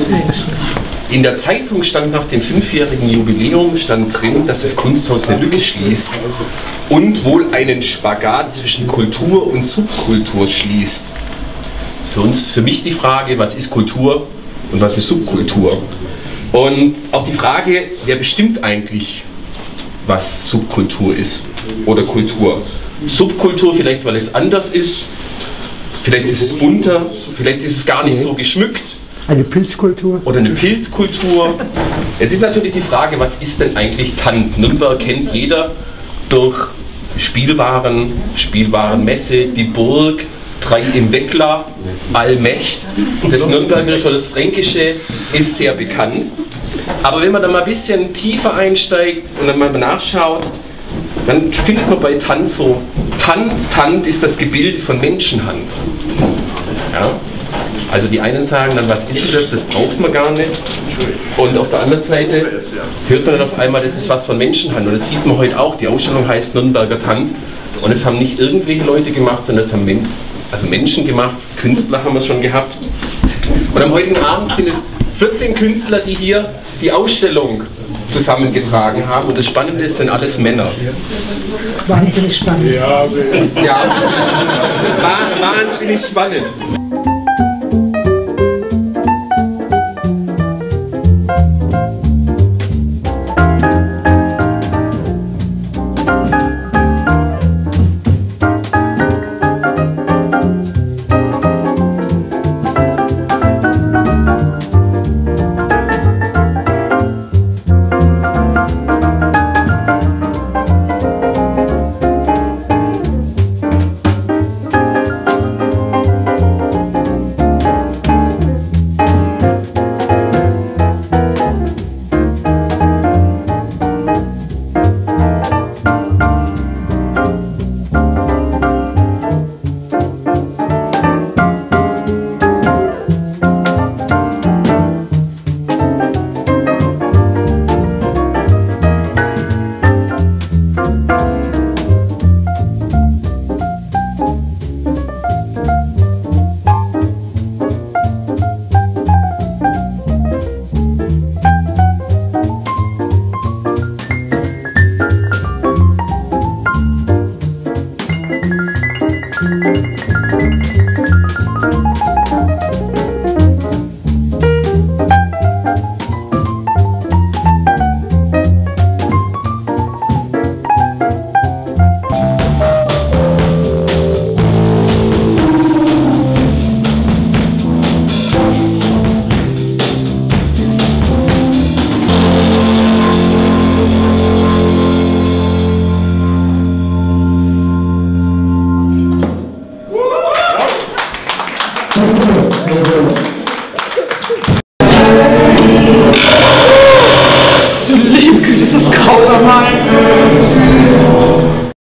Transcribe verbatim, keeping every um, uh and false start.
In der Zeitung stand nach dem fünfjährigen Jubiläum stand drin, dass das Kunsthaus eine Lücke schließt und wohl einen Spagat zwischen Kultur und Subkultur schließt. Für uns, für mich die Frage, was ist Kultur und was ist Subkultur? Und auch die Frage, wer bestimmt eigentlich, was Subkultur ist oder Kultur? Subkultur vielleicht, weil es anders ist, vielleicht ist es bunter, vielleicht ist es gar nicht so geschmückt. Eine Pilzkultur. Oder eine Pilzkultur. Jetzt ist natürlich die Frage, was ist denn eigentlich Tant? Nürnberg kennt jeder durch Spielwaren, Spielwarenmesse, die Burg, drei im Weckler, Allmächt. Das Nürnbergerische oder das Fränkische ist sehr bekannt. Aber wenn man da mal ein bisschen tiefer einsteigt und dann mal nachschaut, dann findet man bei Tant so, Tant, Tant ist das Gebilde von Menschenhand. Ja? Also die einen sagen dann, was ist denn das, das braucht man gar nicht. Und auf der anderen Seite hört man dann auf einmal, das ist was von Menschenhand. Und das sieht man heute auch, die Ausstellung heißt Nürnberger Tant. Und es haben nicht irgendwelche Leute gemacht, sondern es haben Men also Menschen gemacht, Künstler haben wir schon gehabt. Und am heutigen Abend sind es vierzehn Künstler, die hier die Ausstellung zusammengetragen haben. Und das Spannende ist, sind alles Männer. Wahnsinnig spannend. Ja, das ist wahnsinnig spannend.